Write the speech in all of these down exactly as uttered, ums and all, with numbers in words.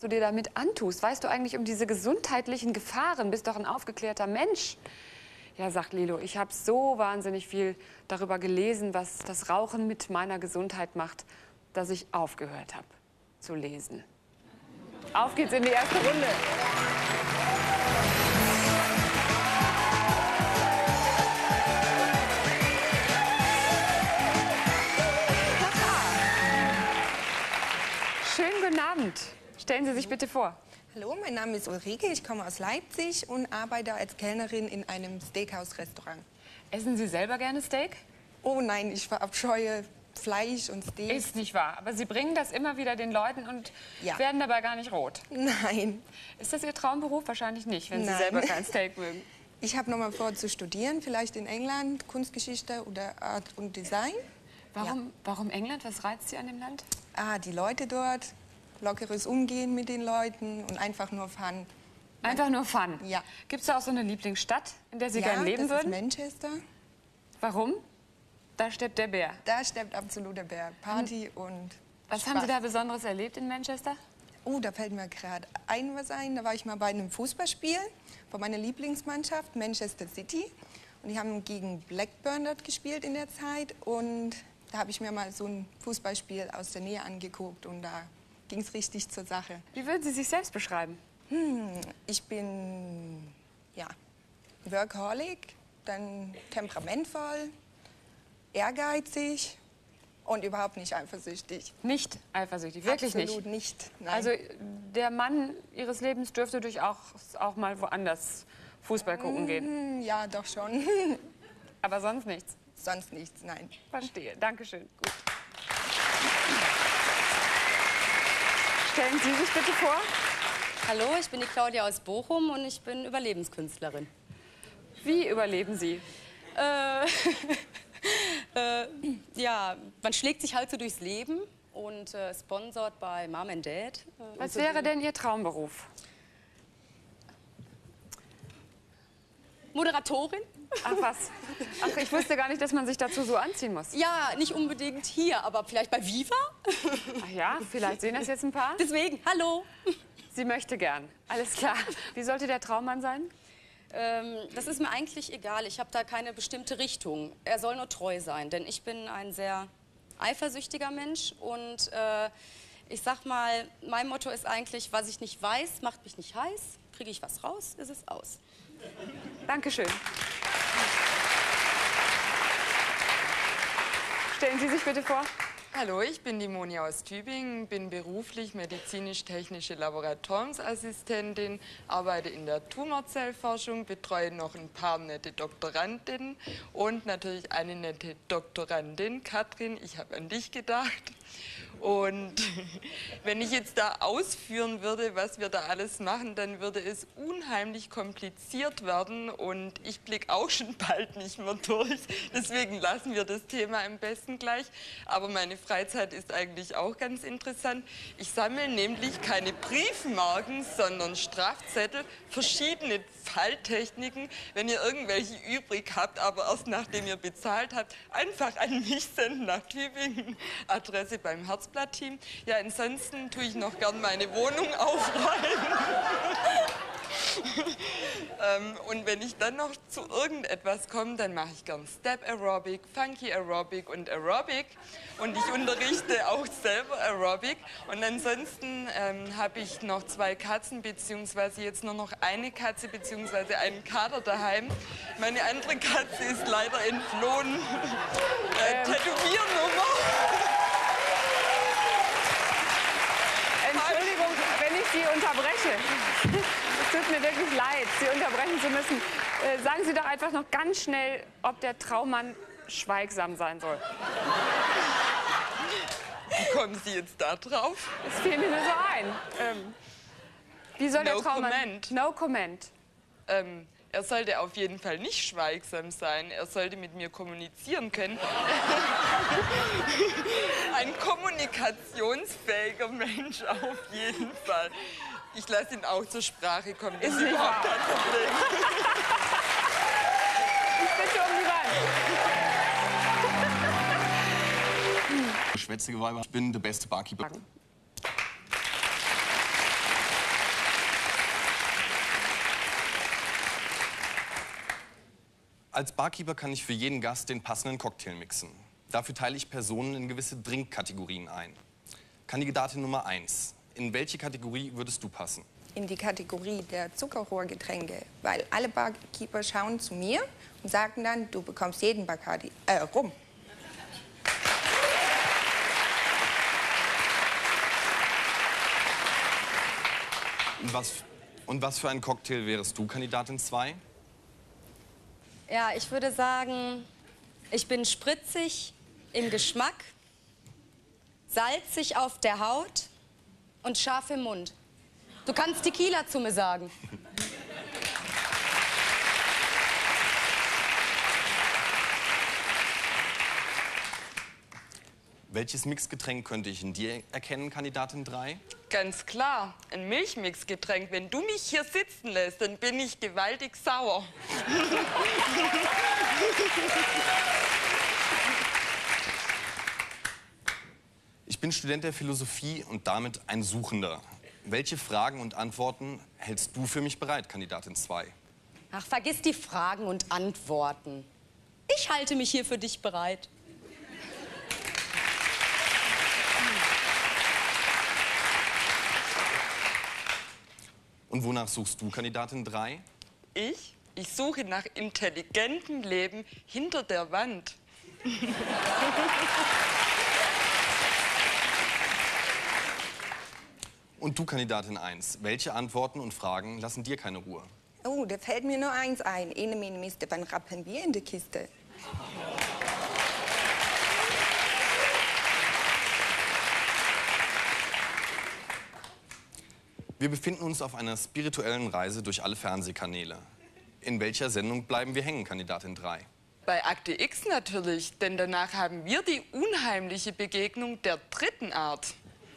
du dir damit antust? Weißt du eigentlich um diese gesundheitlichen Gefahren? Bist doch ein aufgeklärter Mensch. Ja, sagt Lilo, ich habe so wahnsinnig viel darüber gelesen, was das Rauchen mit meiner Gesundheit macht, dass ich aufgehört habe zu lesen. Auf geht's in die erste Runde. Schönen guten Abend. Stellen Sie sich bitte vor. Hallo, mein Name ist Ulrike, ich komme aus Leipzig und arbeite als Kellnerin in einem Steakhouse-Restaurant. Essen Sie selber gerne Steak? Oh nein, ich verabscheue Fleisch und Steak. Ist nicht wahr, aber Sie bringen das immer wieder den Leuten und Ja. werden dabei gar nicht rot. Nein. Ist das Ihr Traumberuf? Wahrscheinlich nicht, wenn Sie Nein. selber kein Steak mögen. Ich habe noch mal vor zu studieren, vielleicht in England, Kunstgeschichte oder Art und Design. Warum, Ja. warum England? Was reizt Sie an dem Land? Ah, die Leute dort, lockeres Umgehen mit den Leuten und einfach nur Fun. Einfach nur Fun. Ja. Gibt es da auch so eine Lieblingsstadt, in der Sie ja, gerne leben das würden? ist Manchester. Warum? Da steppt der Bär. Da steppt absolut der Bär. Party und Was Spaß. haben Sie da Besonderes erlebt in Manchester? Oh, da fällt mir gerade ein was ein. Da war ich mal bei einem Fußballspiel von meiner Lieblingsmannschaft, Manchester City. Und die haben gegen Blackburn dort gespielt in der Zeit. Und da habe ich mir mal so ein Fußballspiel aus der Nähe angeguckt. Und da ging es richtig zur Sache. Wie würden Sie sich selbst beschreiben? Hm, ich bin, ja, Workaholic, dann temperamentvoll, ehrgeizig und überhaupt nicht eifersüchtig. Nicht eifersüchtig, wirklich Absolut nicht. nicht. Nein. Also der Mann Ihres Lebens dürfte durchaus auch mal woanders Fußball gucken gehen. Hm, ja, doch schon. Aber sonst nichts. Sonst nichts, nein. Verstehe. Dankeschön. Gut. Stellen Sie sich bitte vor. Hallo, ich bin die Claudia aus Bochum und ich bin Überlebenskünstlerin. Wie überleben Sie? Äh, äh, ja, man schlägt sich halt so durchs Leben und äh, sponsort bei Mom and Dad. Äh, Was so wäre die- denn Ihr Traumberuf? Moderatorin? Ach was. Ach, ich wusste gar nicht, dass man sich dazu so anziehen muss. Ja, nicht unbedingt hier, aber vielleicht bei Viva? Ach ja, vielleicht sehen das jetzt ein paar. Deswegen, hallo. Sie möchte gern. Alles klar. Wie sollte der Traummann sein? Ähm, das ist mir eigentlich egal. Ich habe da keine bestimmte Richtung. Er soll nur treu sein, denn ich bin ein sehr eifersüchtiger Mensch und äh, ich sag mal, mein Motto ist eigentlich, was ich nicht weiß, macht mich nicht heiß. Kriege ich was raus, ist es aus. Dankeschön. Stellen Sie sich bitte vor. Hallo, ich bin die Moni aus Tübingen, bin beruflich medizinisch-technische Laboratoriumsassistentin, arbeite in der Tumorzellforschung, betreue noch ein paar nette Doktorandinnen und natürlich eine nette Doktorandin, Katrin, ich habe an dich gedacht. Und wenn ich jetzt da ausführen würde, was wir da alles machen, dann würde es unheimlich kompliziert werden und ich blicke auch schon bald nicht mehr durch. Deswegen lassen wir das Thema am besten gleich. Aber meine Freizeit ist eigentlich auch ganz interessant. Ich sammle nämlich keine Briefmarken, sondern Strafzettel, verschiedene Falltechniken. Wenn ihr irgendwelche übrig habt, aber erst nachdem ihr bezahlt habt, einfach an mich senden nach Tübingen. Adresse beim Herzblatt-Team. Ja, ansonsten tue ich noch gern meine Wohnung aufräumen. ähm, und wenn ich dann noch zu irgendetwas komme, dann mache ich gern Step Aerobic, Funky Aerobic und Aerobic. Und ich unterrichte auch selber Aerobic. Und ansonsten ähm, habe ich noch zwei Katzen, beziehungsweise jetzt nur noch eine Katze, beziehungsweise einen Kater daheim. Meine andere Katze ist leider entflohen. äh, Ähm. Tätowiernummer. Entschuldigung, wenn ich Sie unterbreche. Es tut mir wirklich leid, Sie unterbrechen zu müssen. Äh, sagen Sie doch einfach noch ganz schnell, ob der Traummann schweigsam sein soll. Wie kommen Sie jetzt da drauf? Das fiel mir nur so ein. Ähm, wie soll der No Traummann... comment. No comment. Ähm, er sollte auf jeden Fall nicht schweigsam sein. Er sollte mit mir kommunizieren können. Ein kommunikationsfähiger Mensch auf jeden Fall. Ich lasse ihn auch zur Sprache kommen. Das Ist ist nicht überhaupt wahr. kein Problem. Ich bitte um die Wand. Schwätzige Weiber. Ich bin der beste Barkeeper. Als Barkeeper kann ich für jeden Gast den passenden Cocktail mixen. Dafür teile ich Personen in gewisse Drinkkategorien ein. Kandidatin Nummer eins. In welche Kategorie würdest du passen? In die Kategorie der Zuckerrohrgetränke, weil alle Barkeeper schauen zu mir und sagen dann, du bekommst jeden Bacardi, äh, Rum. Und was, und was für ein Cocktail wärst du, Kandidatin zwei? Ja, ich würde sagen, ich bin spritzig im Geschmack, salzig auf der Haut und scharf im Mund. Du kannst Tequila zu mir sagen. Welches Mixgetränk könnte ich in dir erkennen, Kandidatin drei? Ganz klar, ein Milchmixgetränk. Wenn du mich hier sitzen lässt, dann bin ich gewaltig sauer. Ich bin Student der Philosophie und damit ein Suchender. Welche Fragen und Antworten hältst du für mich bereit, Kandidatin zwei? Ach, vergiss die Fragen und Antworten. Ich halte mich hier für dich bereit. Und wonach suchst du, Kandidatin drei? Ich? Ich suche nach intelligentem Leben hinter der Wand. Und du, Kandidatin eins, welche Antworten und Fragen lassen dir keine Ruhe? Oh, da fällt mir nur eins ein. Ene, mene, miste, wann rappeln wir in der Kiste? Wir befinden uns auf einer spirituellen Reise durch alle Fernsehkanäle. In welcher Sendung bleiben wir hängen, Kandidatin drei? Bei Akte X natürlich, denn danach haben wir die unheimliche Begegnung der dritten Art.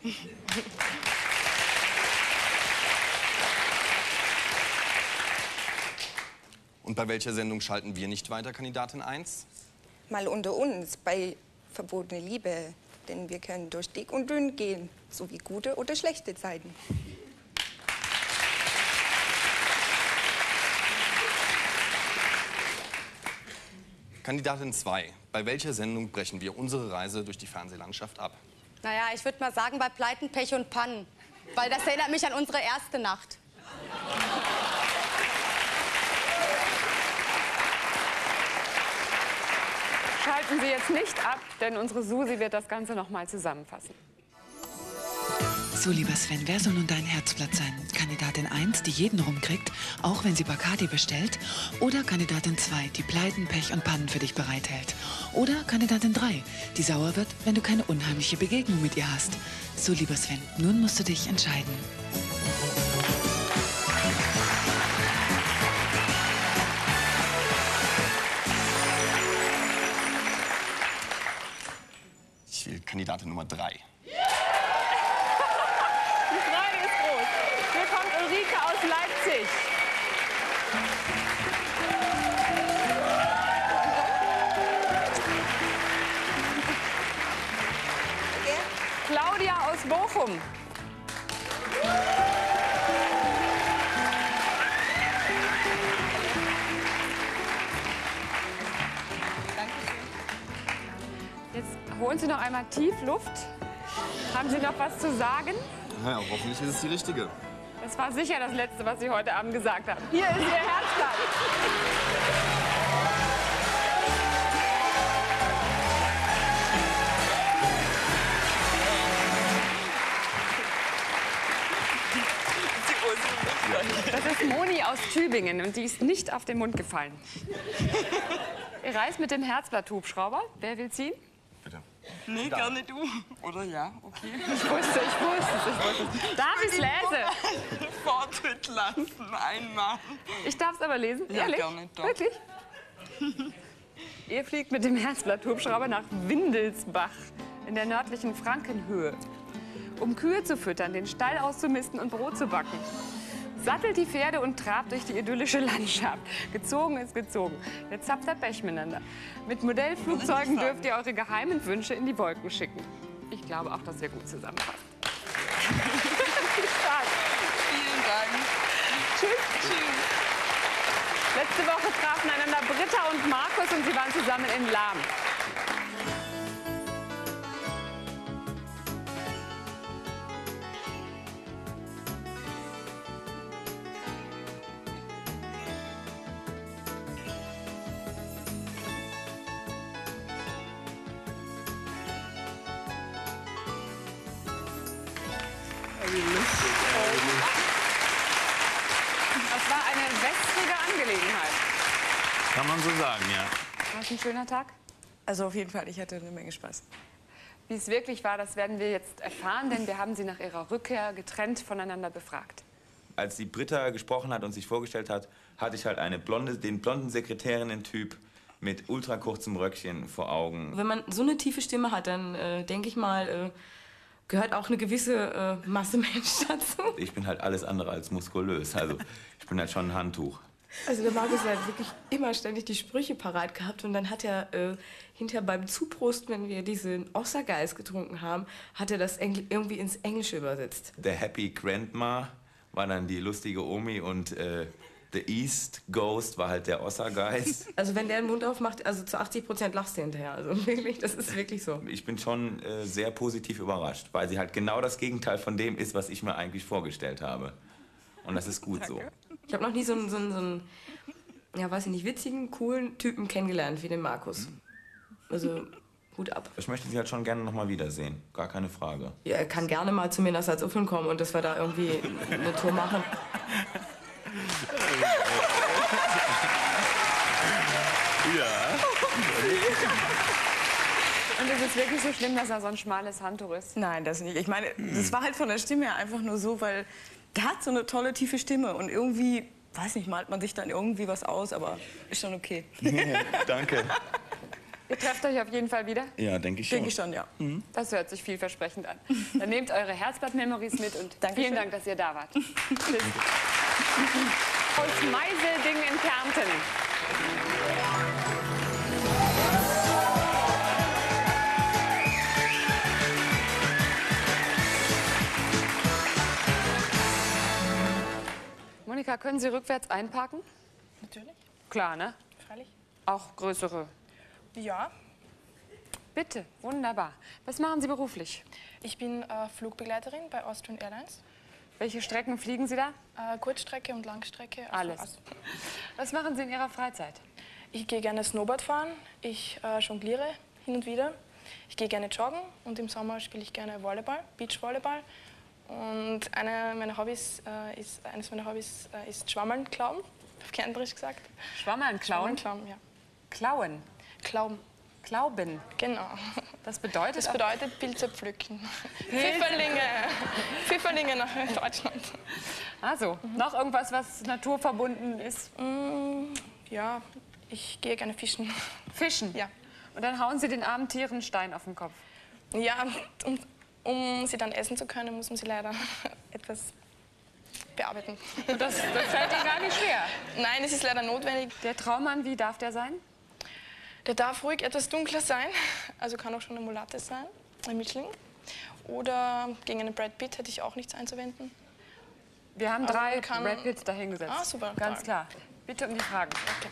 Und bei welcher Sendung schalten wir nicht weiter, Kandidatin eins? Mal unter uns bei Verbotene Liebe. Denn wir können durch dick und dünn gehen, so wie gute oder schlechte Zeiten. Kandidatin zwei, bei welcher Sendung brechen wir unsere Reise durch die Fernsehlandschaft ab? Naja, ich würde mal sagen, bei Pleiten, Pech und Pannen. Weil das erinnert mich an unsere erste Nacht. Schalten Sie jetzt nicht ab, denn unsere Susi wird das Ganze noch mal zusammenfassen. So, lieber Sven, wer soll nun dein Herzblatt sein? Kandidatin eins, die jeden rumkriegt, auch wenn sie Bacardi bestellt? Oder Kandidatin zwei, die Pleiten, Pech und Pannen für dich bereithält? Oder Kandidatin drei, die sauer wird, wenn du keine unheimliche Begegnung mit ihr hast? So, lieber Sven, nun musst du dich entscheiden. Ich will Kandidatin Nummer drei. Die Freude ist groß. Hier kommt Ulrike aus Leipzig. Claudia aus Bochum. Jetzt holen Sie noch einmal tief Luft. Haben Sie noch was zu sagen? Ja, hoffentlich ist es die richtige. Das war sicher das Letzte, was Sie heute Abend gesagt haben. Hier ist Ihr Herzblatt. Das ist Moni aus Tübingen und die ist nicht auf den Mund gefallen. Ihr reist mit dem Herzblatt-Hubschrauber. Wer will ziehen? Bitte. Nee, gerne du. Oder ja, okay. Ich wusste, ich wusste es, ich wusste es. Darf ich lese? Vortritt lassen, einmal. Ich darf es aber lesen? Ja, Ehrlich? gerne, doch. Wirklich? Ihr fliegt mit dem Herzblatt-Hubschrauber nach Windelsbach in der nördlichen Frankenhöhe, um Kühe zu füttern, den Stall auszumisten und Brot zu backen. Sattelt die Pferde und trabt durch die idyllische Landschaft. Gezogen ist gezogen. Jetzt habt ihr Pech miteinander. Mit Modellflugzeugen dürft ihr eure geheimen Wünsche in die Wolken schicken. Ich glaube auch, dass wir gut zusammenpassen. Viel Spaß. Vielen Dank. Tschüss. Tschüss. Letzte Woche trafen einander Britta und Markus und sie waren zusammen in Lahm. Das war eine wässrige Angelegenheit. Kann man so sagen, ja. War es ein schöner Tag? Also auf jeden Fall, ich hatte eine Menge Spaß. Wie es wirklich war, das werden wir jetzt erfahren, denn wir haben sie nach ihrer Rückkehr getrennt voneinander befragt. Als die Britta gesprochen hat und sich vorgestellt hat, hatte ich halt eine blonde, den blonden Sekretärinnen-Typ mit ultra kurzem Röckchen vor Augen. Wenn man so eine tiefe Stimme hat, dann äh, denke ich mal, äh, gehört auch eine gewisse äh, Masse Mensch dazu. Ich bin halt alles andere als muskulös, also ich bin halt schon ein Handtuch. Also der Markus hat wirklich immer ständig die Sprüche parat gehabt und dann hat er äh, hinterher beim Zuprosten, wenn wir diesen Ossergeist getrunken haben, hat er das Engl irgendwie ins Englische übersetzt. Der Happy Grandma war dann die lustige Omi und äh, The East Ghost war halt der Ossergeist. Also wenn der den Mund aufmacht, also zu achtzig Prozent lachst du hinterher. Also wirklich, das ist wirklich so. Ich bin schon äh, sehr positiv überrascht, weil sie halt genau das Gegenteil von dem ist, was ich mir eigentlich vorgestellt habe. Und das ist gut so. Ich habe noch nie so einen, so einen, so einen, ja weiß ich nicht, witzigen, coolen Typen kennengelernt wie den Markus. Also Hut ab. Ich möchte sie halt schon gerne noch mal wiedersehen, gar keine Frage. Ja, er kann gerne mal zu mir nach Salzuflen kommen und dass wir da irgendwie eine Tour machen. Ja. Und ist es wirklich so schlimm, dass er so ein schmales Handtuch ist? Nein, das nicht. Ich meine, das war halt von der Stimme her einfach nur so, weil der hat so eine tolle, tiefe Stimme und irgendwie, weiß nicht, malt man sich dann irgendwie was aus, aber ist schon okay. Danke. Ihr trefft euch auf jeden Fall wieder? Ja, denke ich schon. Denke ich schon, ja. Das hört sich vielversprechend an. Dann nehmt eure Herzblatt-Memories mit und Dankeschön. vielen Dank, dass ihr da wart. Tschüss. Aus Meiselding in Kärnten. Monika, können Sie rückwärts einparken? Natürlich, Klar, ne? freilich. Auch größere. Ja, Bitte, wunderbar. Was machen Sie beruflich? ich bin äh, Flugbegleiterin bei Austrian Airlines. Welche Strecken fliegen Sie da? Äh, Kurzstrecke und Langstrecke. also Alles. also- Was machen Sie in Ihrer Freizeit? Ich gehe gerne Snowboard fahren, ich äh, jongliere hin und wieder. Ich gehe gerne joggen und im Sommer spiele ich gerne Volleyball, Beachvolleyball. Und eine meiner Hobbys, äh, ist, eines meiner Hobbys äh, ist Schwammeln klauen, auf Kärntnerisch gesagt. Schwammeln, klauen? Schwammeln klauen, ja. Klauen. Klauben, Glauben. genau. Das bedeutet Das auch- bedeutet Pilze pflücken. Pfifferlinge, Pfifferlinge nach Deutschland. Also, noch irgendwas, was naturverbunden ist? Mm, ja, ich gehe gerne fischen. Fischen? Ja. Und dann hauen Sie den armen Tieren einen Stein auf den Kopf. Ja, um, um sie dann essen zu können, muss man sie leider etwas bearbeiten. Und das, das fällt Ihnen gar nicht schwer? Nein, es ist leider notwendig. Der Traummann, wie darf der sein? Der darf ruhig etwas dunkler sein, also kann auch schon eine Mulatte sein, ein Mischling. Oder gegen einen Brad Pitt hätte ich auch nichts einzuwenden. Wir haben Aber drei man kann- Brad Pitts dahingesetzt. Ah, super, Ganz toll. klar. Bitte um die Fragen. Okay.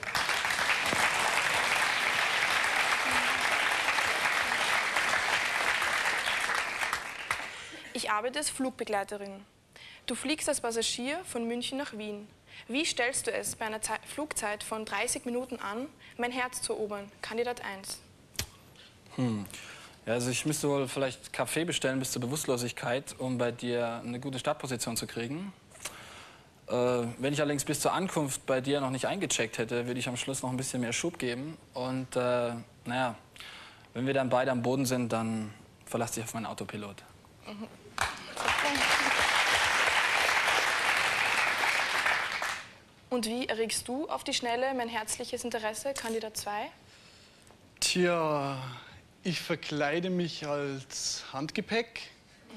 Ich arbeite als Flugbegleiterin. Du fliegst als Passagier von München nach Wien. Wie stellst du es bei einer Zei- Flugzeit von dreißig Minuten an, mein Herz zu erobern? Kandidat eins. Hm. Ja, also ich müsste wohl vielleicht Kaffee bestellen bis zur Bewusstlosigkeit, um bei dir eine gute Startposition zu kriegen. Äh, wenn ich allerdings bis zur Ankunft bei dir noch nicht eingecheckt hätte, würde ich am Schluss noch ein bisschen mehr Schub geben. Und äh, naja, wenn wir dann beide am Boden sind, dann verlass dich auf meinen Autopilot. Mhm. Und wie erregst du auf die Schnelle mein herzliches Interesse, Kandidat zwei? Tja, ich verkleide mich als Handgepäck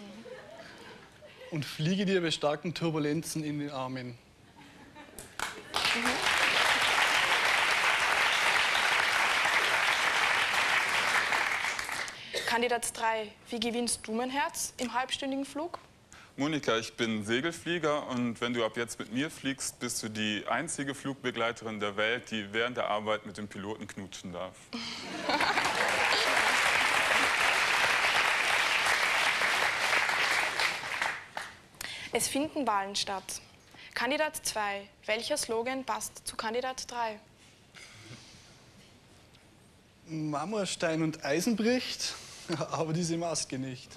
und fliege dir bei starken Turbulenzen in den Armen. Kandidat drei, wie gewinnst du mein Herz im halbstündigen Flug? Monika, ich bin Segelflieger und wenn du ab jetzt mit mir fliegst, bist du die einzige Flugbegleiterin der Welt, die während der Arbeit mit dem Piloten knutschen darf. Es finden Wahlen statt. Kandidat zwei. Welcher Slogan passt zu Kandidat drei? Marmorstein und Eisen bricht, aber diese Maske nicht.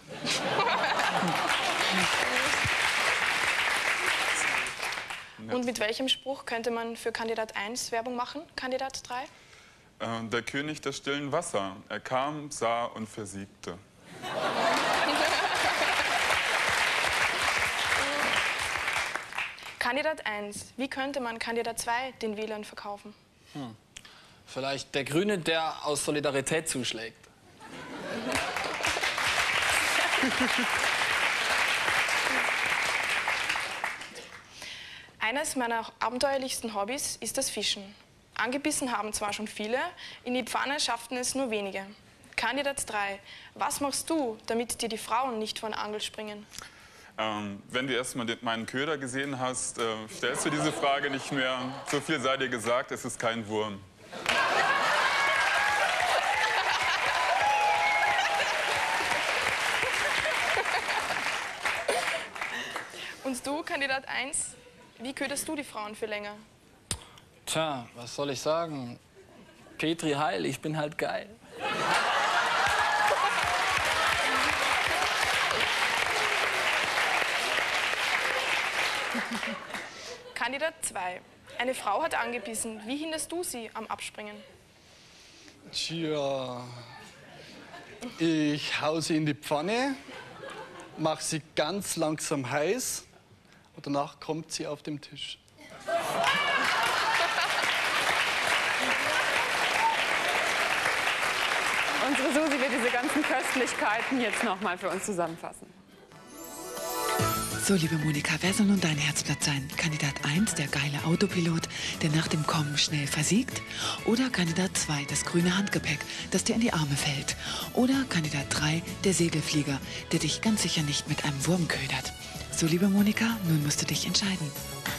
Und mit welchem Spruch könnte man für Kandidat eins Werbung machen, Kandidat drei? Äh, der König des stillen Wasser. Er kam, sah und versiegte. Kandidat eins. Wie könnte man Kandidat zwei den Wählern verkaufen? Hm. Vielleicht der Grüne, der aus Solidarität zuschlägt. Eines meiner abenteuerlichsten Hobbys ist das Fischen. Angebissen haben zwar schon viele, in die Pfanne schafften es nur wenige. Kandidat drei. Was machst du, damit dir die Frauen nicht von der Angel springen? Ähm, wenn du erst mal den, meinen Köder gesehen hast, äh, stellst du diese Frage nicht mehr. So viel sei dir gesagt, es ist kein Wurm. Und du, Kandidat eins, wie köderst du die Frauen für länger? Tja, was soll ich sagen? Petri Heil, ich bin halt geil. Kandidat zwei. Eine Frau hat angebissen. Wie hinderst du sie am Abspringen? Tja, ich hau sie in die Pfanne, mache sie ganz langsam heiß und danach kommt sie auf den Tisch. Unsere Susi wird diese ganzen Köstlichkeiten jetzt noch mal für uns zusammenfassen. So, liebe Monika, wer soll nun dein Herzblatt sein? Kandidat eins, der geile Autopilot, der nach dem Kommen schnell versiegt? Oder Kandidat zwei, das grüne Handgepäck, das dir in die Arme fällt? Oder Kandidat drei, der Segelflieger, der dich ganz sicher nicht mit einem Wurm ködert? So, liebe Monika, nun musst du dich entscheiden.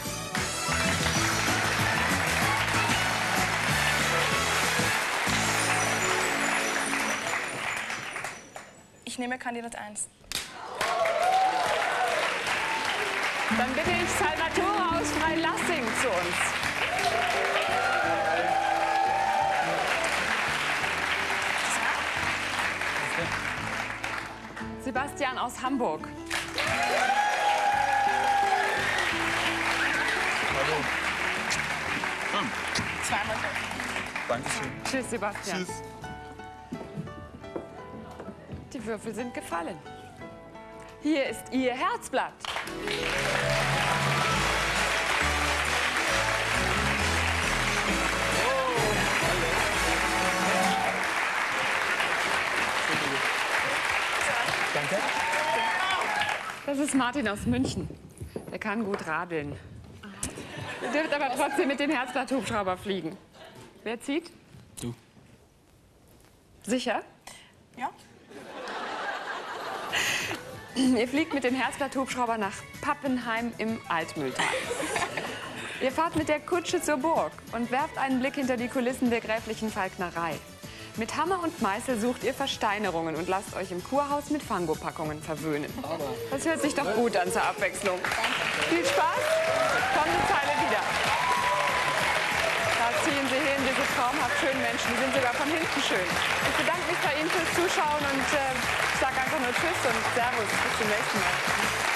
Ich nehme Kandidat eins. Dann bitte ich Salvatore aus Freilassing zu uns. Sebastian aus Hamburg. Hallo. Hm. Zweimal so. Dankeschön. Tschüss, Sebastian. Tschüss. Die Würfel sind gefallen. Hier ist Ihr Herzblatt. Danke. Das ist Martin aus München. Der kann gut radeln. Ihr dürft aber trotzdem mit dem Herzblatt-Hubschrauber fliegen. Wer zieht? Du. Sicher? Ja. Ihr fliegt mit dem Herzblatt-Hubschrauber nach Pappenheim im Altmühltal. Ihr fahrt mit der Kutsche zur Burg und werft einen Blick hinter die Kulissen der gräflichen Falknerei. Mit Hammer und Meißel sucht ihr Versteinerungen und lasst euch im Kurhaus mit Fangopackungen verwöhnen. Das hört sich doch gut an zur Abwechslung. Viel Spaß, kommende Zeile wieder. Da ziehen Sie hin, diese traumhaft schönen Menschen, die sind sogar von hinten schön. Ich bedanke mich bei Ihnen fürs Zuschauen und äh, sage einfach nur Tschüss und Servus, bis zum nächsten Mal.